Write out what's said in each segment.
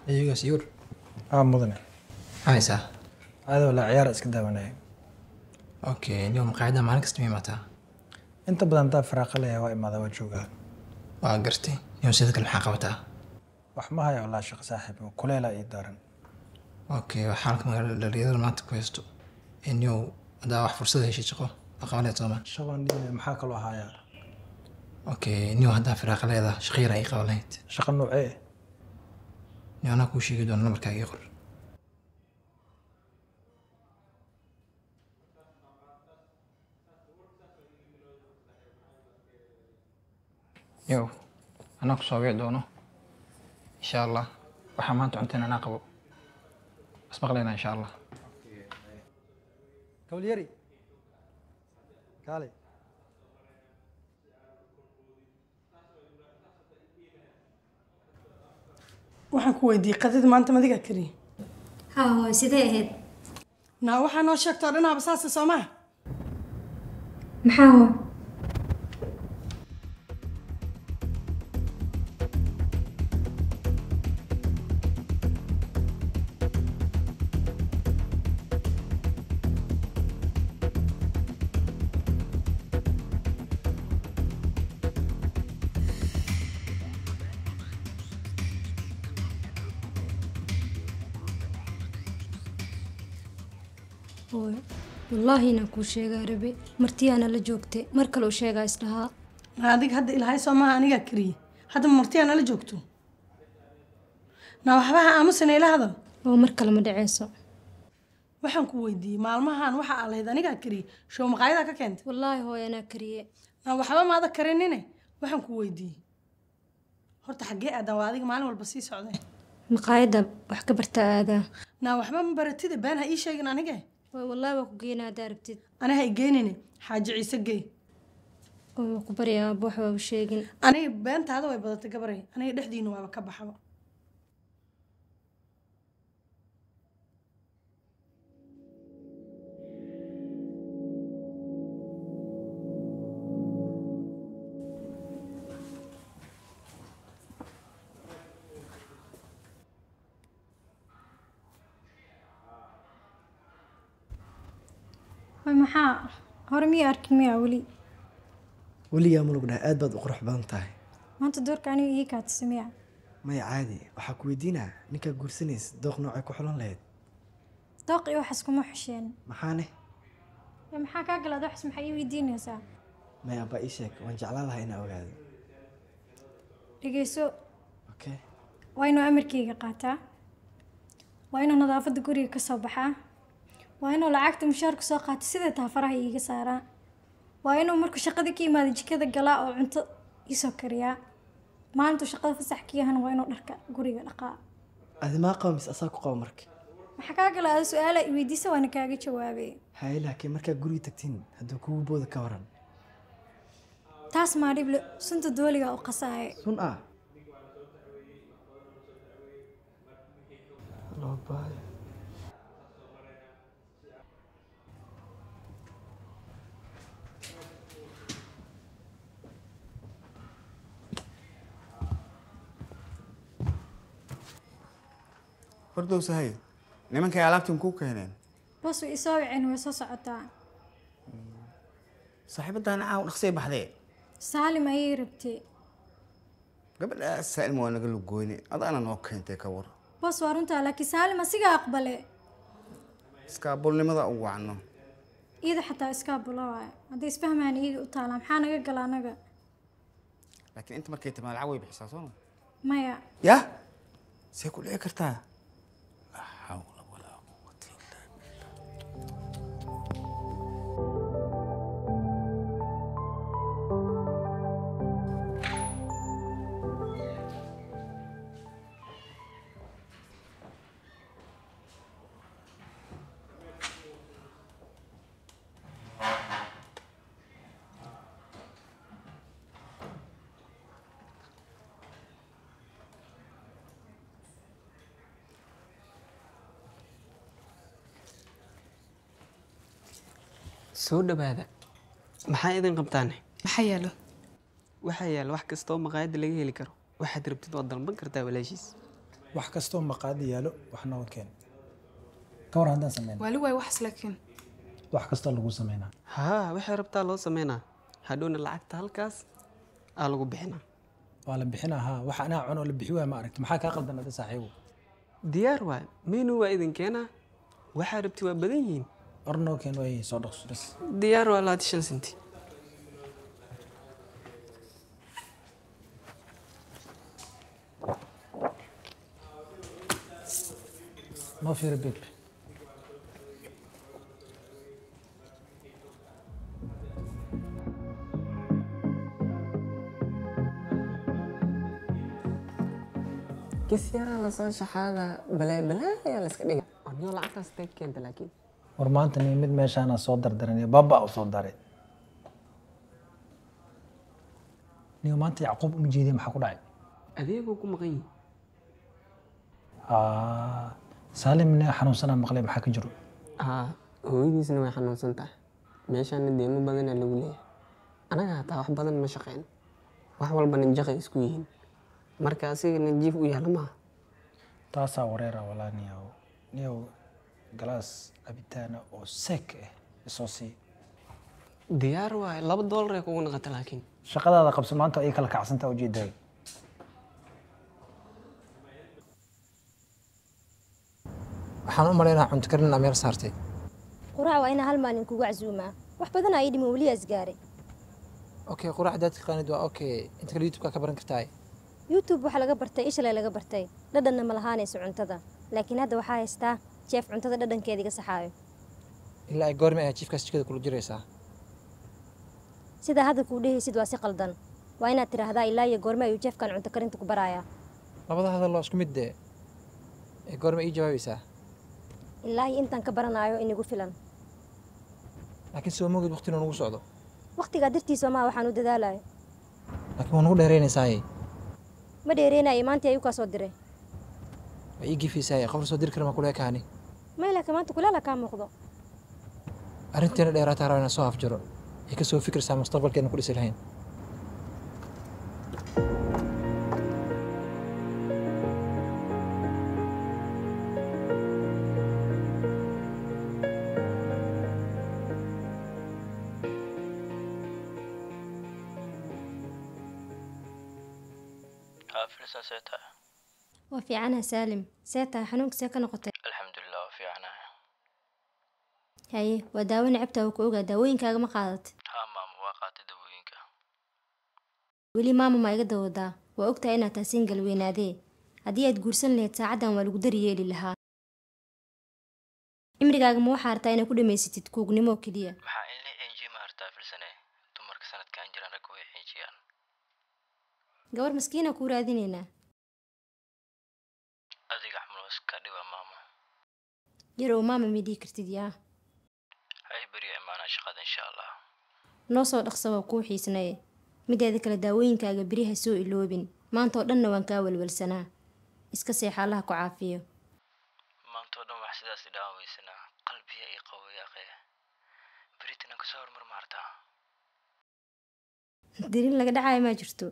ايوه سيور. مدني. هايسا. هذا ولا عيار اسك داوناي. اوكي اليوم قاعدة معك استمي متى؟ انت بدن daa firaaqo leh waa imaada waa joogaa. waa gartay iyo sidoo kale maxaa qabataa? wax ma hayo walaa shaqo saaxiib oo kuleela ii daaran. اوكي waxaan magaalada dhalinyarada maanta ku haysto inuu hadaa wax fursad heshay shaqo aqaaleed Soomaa. Shaqo maxaa kaloo hayaa? اوكي inuu hadaa firaaqo leedahay shaqo yar ay qabanayd. Shaqo noocee? Yana ku sheegi doona markaa ii qor. يو أنا كسوي دونه إن شاء الله وحمانت عندنا ناقبه أسبق لنا إن شاء الله. كوليري كالي waxaan ku weydiiyey qadada maanta madiga kariye ها sidee ahayd naa waxaa noo sheegtoo dhinaaba saasa soo maha maxaa والله إنا كل شيء قربي مرتي أنا لجوكتي مركلو شيء قايس لها adiga hadda ilaahay soo maha aniga kariye hadda marti aan la joogto naa waxbaha aamusana ila hadal oo markale ma dhaceyso waxaan ku weydiiyey maalmahan waxa aad lahayd aniga kariye show maqaayada ka keentay والله هو أنا كريه naa waxba maada karinine waxaan ku weydiiyey horta xagee aadan waa adiga maalin walba sii socday مقايدة وحكى برتا هذا naa waxba ma baratida been ha ii sheegin aniga والله وكجينا داربتي أنا هاي جينيني حاجة عيسى جي وكبري يا أبو حوا وشيقين أنا بنت هذا ويبدأ تكبري أنا دحدي إنه ما بكبر حوا maxaa hore miyaa arkin miyaa weligaa ma lugnahay aad baad u qurux badan tahay maanta doorka aniga ii kaatisa miyaa maya caadi waxaa ku weydiinaa ninkaa guursanaysa dooq noocay ku xulan lahayd dooq iyo waxaas kuma xisheen maxaane maxaa kaa galaad waxaas maxaa ii weydiinaysaa maya abaa ii sheeg waan jeclaan lahaa inaa ogaado dhegeyso okay waa inuu amarkayga qaataa waa inuu nadaafadda guriga ka soo baxaa waa inuu lacagta mushaarka soo qaata sida taafaraha iiga saaraa waa inuu markuu shaqada ka yimaado jikada galaa oo cunto ii soo kariyaa maalintuu shaqada fasax ka yahana waa inuu dharka guriga dhaqaa adi maa qaba mise asaa ku qaba marka maxaa kaa gala ada su-aala i weydiisa waana kaaga jawaabay haye laakiin markaa guriga tagtiin hadduu kugu booda ka waran taas maa dhible sunta dooliga u qasaaye sun ah loo baayo برضو سهيل نمان كي علاقتهم كوكا هنا بس ويساوي عين ويسوس عطان صاحبة أنا عاون أخسي بحذي سالم أي ربتي قبل أسأل مو أنا قلو قويني أنا نوكي أنت كور بس وارنتا لكن سالم أسيقا أقبله اسكابول لماذا أقوى عنه إذا حتى اسكابول واي هذا يسفهم عن إيدي وطالع محانا قل أنا لكن أنت مركيت مع العوي بحساسونه مايا يا سيكون إيه كرتاه لا حول ولا قوة إلا soo dhawaada maxaa idin qabtaane maxaa yaalo waxaa yaala wax kasta oo maqaayadda laga heli karo waxaad rabtid waad dalban kartaa walaashiis wax kastoo maqaadi yaalo wax noo keen ka war haddaan sameyno waa la waay waxas laakiin wax kastoo lagu sameynaa haa waxay rabtaa loo sameynaa hadhowna lacagta halkaas aa lagu bixinaa waa la bixinaa haa wax anaa cuno la bixi waaya ma aragti maxaa kaa qaldan ada saaxiibo diyaar waay menu waa idin keenaa waxaa rabti waa badan yihiin or noo keen waay soo dhaqso bas diyaar waa 25 senti noo fiiri bib كسيرة لا soo shaxaada balaa ayaa la iska dhigay anoo lacagtaas tay keenta laakiin war maanta ni mid meeshaana soo dardaranay baba u soo daray niyo maanta yacquub uma jeediyay maxaa ku dhacay adeegoo ku maqan yihin saalimna xanuunsanaa maqlay maxaa ka jiro haa hooyadiisna way xanuunsan tahay meeshaana deemo badanaa lagu leeyahay anaga hataa wax badan ma shaqeyn wax walbana jaqay isku yihiin marka asigana jiif u yaala maaha taasaa wareera walaa niyow galaas cabitaana oo seek ah isoo sii diyaar waaye $2 ay kugu naqata laakiin shaqadaada qabso maanta ay kala kacsantaa ujeedaay waxaan u malaynaa cunto karin meel saartay qurac waa inaa hal maalin kugu casuumaa wax badan ay dhimo weli asgaaray okay qurac daad taqaanid waa okay inta kale youtube ka baran kartaa youtube waxa laga bartay ishalay laga bartay dhadhanna ma lahaanayso cuntada laakiin hadda waxaa haystaa jeef cuntada dhadhankeeda iga saxaayo ilaa ay goorma ay jiifkaas jikada kula jiraysaa sidaa hadda kuu dhehaysid waa si qaldan waa inaad tiraahdaa ilaa iyo goorma ayuu jeefkan cunto karinta ku barayaa labada hadal waa isku mid dee ee goorma ii jawaabaysaa ilaa iyo intaan ka baranaayo inigu filan laakiin soo moogid waqtina nagu socdo waqtigaa dartiisa maa waxaan u dadaalayo laakiin waa nagu dheeraynaysaay ma dheereenayo maantii ayuu kaa soo diray waa ii gifiisaay qof soo diri kara ma kulee kaani maylaka maanta kulaala kaa muuqdo arrinteena dheeraataa rabaa inaan soo afjaro ay ka soo fikirsaa mustaqbalkeedna ku dhisi lahayn waa fiicanaha saalim see tahay xanuunka see ka noqotay alxamdulilah waa fiicanaha haye waa daawo necabtaa uu ku ogaa daawooyinkaaga ma qaadatay haa maama waa qaatay dawooyinka weli maama ma iga dawadaa waa ogtahay inaad taasiin galweynaadee haddii aad guursan lahayd saacaddan waa lagu daryeeli lahaa cimrigaaga ma waxaa hartaa inaad ku dhammaysatid kuugnimo keliya maxaa in la xeejiye ma hartaa filsane dumarka sanadkan jiraan ragga way xeejiyaan gabar maskiina kuu raadinaynaa adiga xamulos ka dhiba maama yarow maama ma dhihi kartid yaa hay beriyo imaanaa shaqada insha allah noo soo dhaqsa waa kuu xiisnaye mideeda kale daawooyinkaaga beriha soo iloobin maanta oo dhanna waan kaa walwalsanaa iska seexa allaha ku caafiyo maantoo dhan wax sidaas idhaan weysanaa qalbiya ii qawoyaaqee beritina kasoo hormar maartaa dirin laga dhacayo maa jirto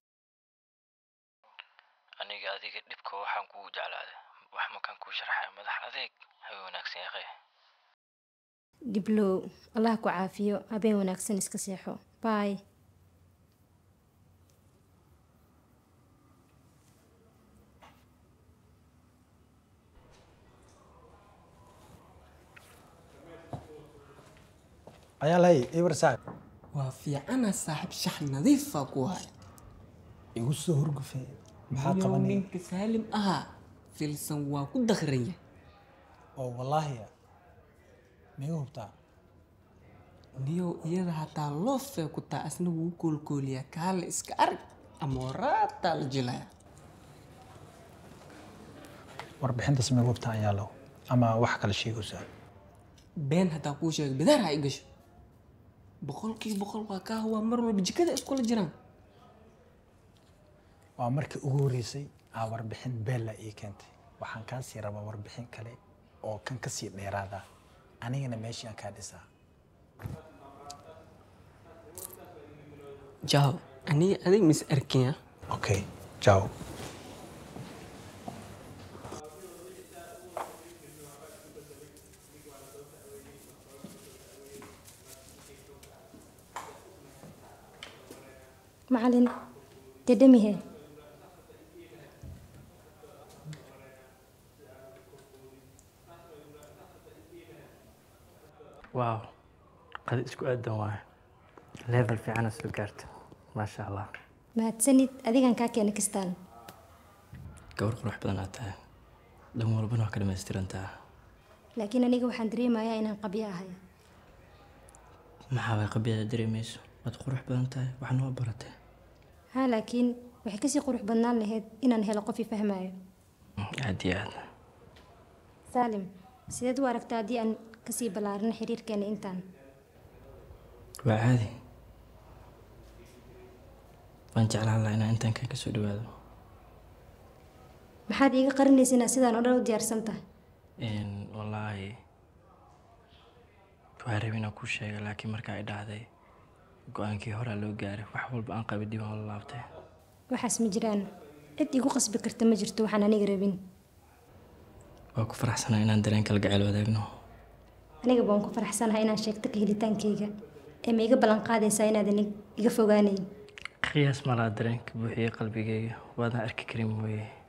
aniga adiga dhibka waxaan kugu jeclaaday wax makaan kuu sharxay madax adeeg hay wanaagsan yaaqee dhiblow allaha ku caafiyo habeen wanaagsan iska seexo baay ayaa lahay ibar saaxib waa fiicana saaxiib shax nadiifa ku haya igu soo horgufay maxaa qabanay ninka saalim ahaa filsan waa ku dakranya oo wallaahi miyu hubtaa niyow iyada hataa loo fee ku taa asna wuu koolkooliyaa kaale iska arag ama waraataa la jilaya warbixintaas miyu hubtaa ayaa low ama wax kale sheegaysaa been hataa kuu sheegay bidaar ha i gasho 100% waa kaa waa mar walba jikada iskula jiraan waa markii ugu horeysay aa warbixin beella ii keentay waxaan kaa sii rabaa warbixin kale oo kan ka sii dheeraada anigana meeshii aan kaa dhisaa jaw aniga adig mis arkiya okay jaw macalin dedemihe واو قد اسكو aadan waay level fiican soo gaarto ma sha Allah mahadsanid adigan kaa keenay kistaan gawar qurux badan aad tahay dhan walbana waa ka dhammaystirantaa laakiin aniga waxaan dareemayaa inaan qabyo ahay maxaa way qabyada dareemayso waad qurux badan tahay waxna waa baratay haa laakiin waxay kasii qurux badnaan lahayd inaan helo qof i fahmayo aad iyo aad saalim sideed u aragtaa haddii aan kasii ballaarin xiriirkeena intaan waa caadi waan jeclaan lahaa inaan intaan kaga soo dhawaado maxaad iiga qarinaysa inaad sidaan oo dhan u diyaarsan tahay wallaahi waa rabay inaan kuu sheega laakiin markaa ay dhacday go-aankii horaa loo gaaray wax walba aan qabay dib aan la laabtay waxaas ma jiraan cid igu qasbi karta ma jirto waxaan aniga rabin waa ku faraxsanaa inaan dareen kalgacayl wadaagno aniga baan ku faraxsanahay inaan sheegto ka helitaankayga ee ma iga ballan qaadaysaa inaadan iga fogaanayn qiyaas malaa dareenka buuxiyey qalbigayga waadan arki karin mooye